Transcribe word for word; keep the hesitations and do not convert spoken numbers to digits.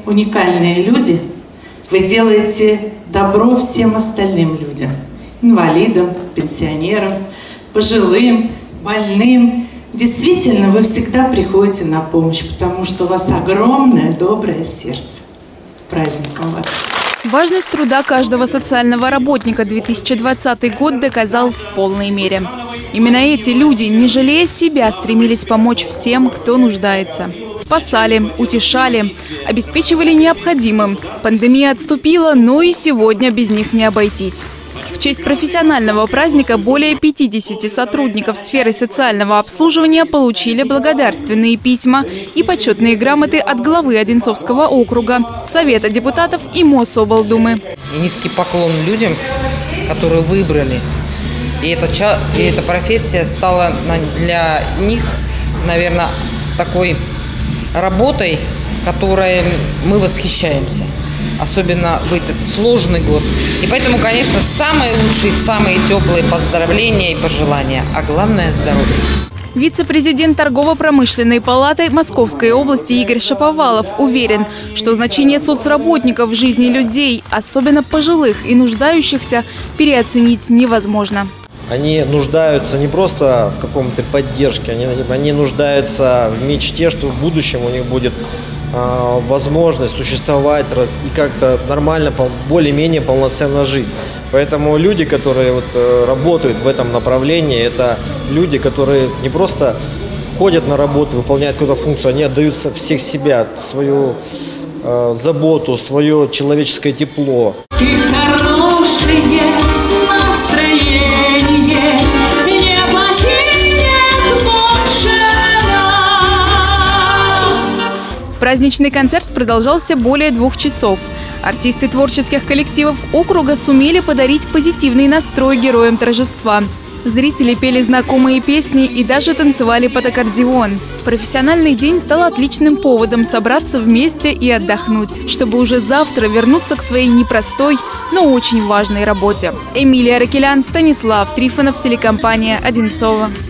уникальные люди. Вы делаете добро всем остальным людям. Инвалидам, пенсионерам, пожилым, больным. Действительно, вы всегда приходите на помощь, потому что у вас огромное доброе сердце. Праздником вас! Важность труда каждого социального работника две тысячи двадцатый год доказал в полной мере. Именно эти люди, не жалея себя, стремились помочь всем, кто нуждается. Спасали, утешали, обеспечивали необходимым. Пандемия отступила, но и сегодня без них не обойтись. В честь профессионального праздника более пятидесяти сотрудников сферы социального обслуживания получили благодарственные письма и почетные грамоты от главы Одинцовского округа, Совета депутатов и Мособлдумы. И низкий поклон людям, которые выбрали. И эта, и эта профессия стала для них, наверное, такой работой, которой мы восхищаемся. Особенно в этот сложный год. И поэтому, конечно, самые лучшие, самые теплые поздравления и пожелания, а главное – здоровье. Вице-президент торгово-промышленной палаты Московской области Игорь Шаповалов уверен, что значение соцработников в жизни людей, особенно пожилых и нуждающихся, переоценить невозможно. Они нуждаются не просто в каком-то поддержке, они, они нуждаются в мечте, что в будущем у них будет э, возможность существовать и как-то нормально, более-менее полноценно жить. Поэтому люди, которые вот, э, работают в этом направлении, это люди, которые не просто ходят на работу, выполняют какую-то функцию, они отдают всех себя, свою э, заботу, свое человеческое тепло. Праздничный концерт продолжался более двух часов. Артисты творческих коллективов округа сумели подарить позитивный настрой героям торжества. Зрители пели знакомые песни и даже танцевали под аккордеон. Профессиональный день стал отличным поводом собраться вместе и отдохнуть, чтобы уже завтра вернуться к своей непростой, но очень важной работе. Эмилия Ракелян, Станислав Трифонов, телекомпания «Одинцово».